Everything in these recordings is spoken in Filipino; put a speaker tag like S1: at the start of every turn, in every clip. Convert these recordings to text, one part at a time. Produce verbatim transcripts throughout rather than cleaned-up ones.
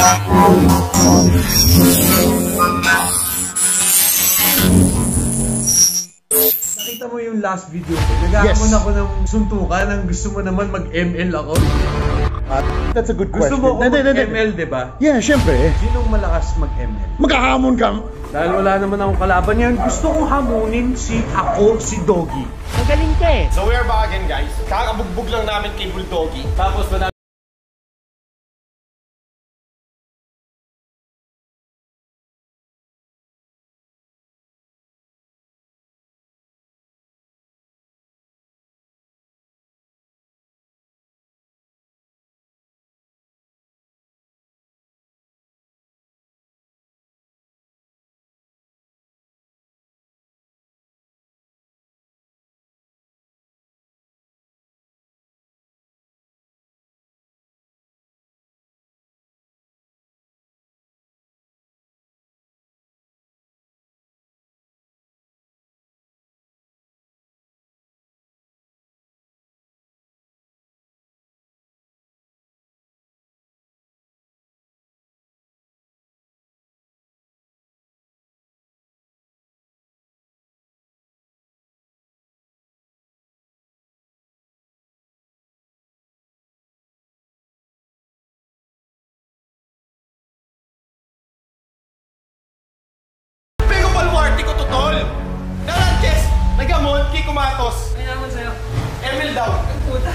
S1: Nakita mo yung last video ko. Nag-aamon yes. ako ng suntukan nang gusto mo naman mag-M L ako.
S2: Uh, that's a good
S1: gusto
S2: question.
S1: Gusto mo ako mag-M L, diba?
S2: Yeah, syempre.
S1: Sinong malakas mag-M L?
S2: Magkahamon ka!
S1: Dahil wala naman akong kalaban yan, gusto kong hamunin si ako, si Dogie.
S3: Magaling ka eh.
S4: So we are back again, guys. Kakabugbog lang namin kay Dogie. Tapos madami. Hamon, Kiko Matos. Ay naman sa'yo. Emil daw. Ang puta.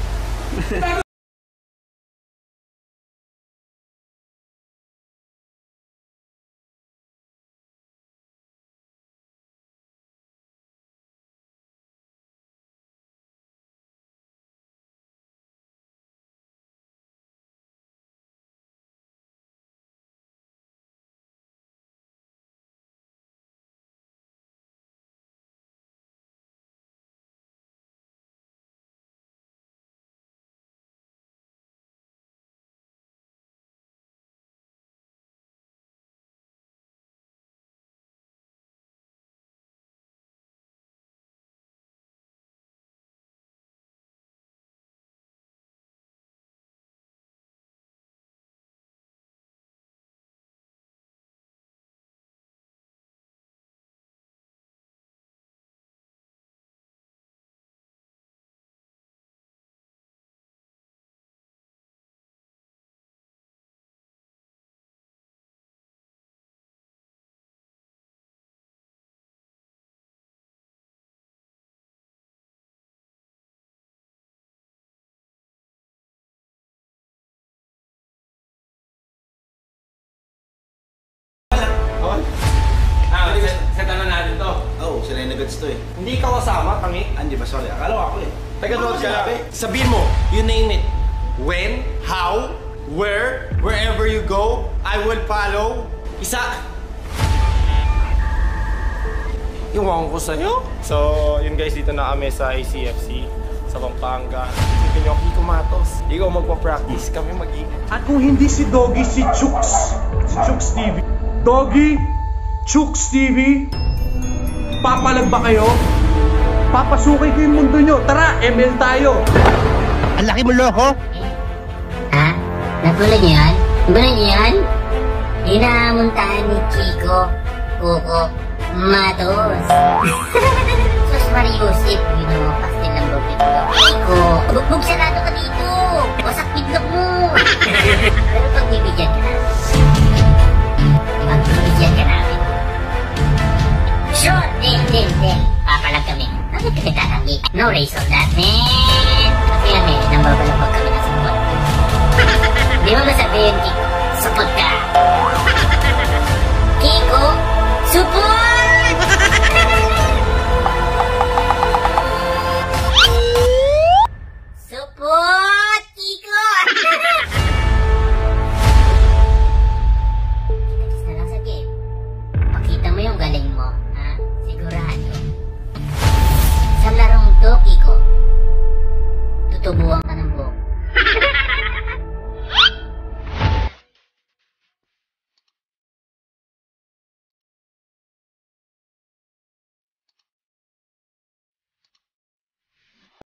S4: To, eh. Hindi ka kasama, tangi. Hindi ba? Sorry, akala ko ako eh. Taga-nood ka lang. Sabihin mo, you name it. When, how, where, wherever you go, I will follow. Isa. Iwan ko sa'yo. So, yun guys, dito na kami sa A C F C sa Pampanga. Sipin nyo, Kiko Matos. Ikaw magpa-practice, kami mag-iingat.
S1: At kung hindi si Dogie, si Choox. Si Chooxtv. Dogie, Chooxtv. Papalag ba kayo? Papasukin ko yung mundo nyo. Tara, M L tayo.
S3: Ang laki mo, loko.
S5: Ha? Natulad niyo yan? Natulad niyo yan? Hinamuntahan ni Kiko, Kiko Matos. Sus Mariusip, binukas din ang lobby ko. Kiko, bugbog sarado ka dito. Wasak bidlog mo. Pero pagbibigyan ka namin. Pagbibigyan ka namin. Sure, din, din, din. Papalag kami. Bakit kami tatanggi? No race on that, man. Kasi yan, eh, nambabalabag kami na support. Di mo ba sabihin, Kiko? Support ka. Kiko, support!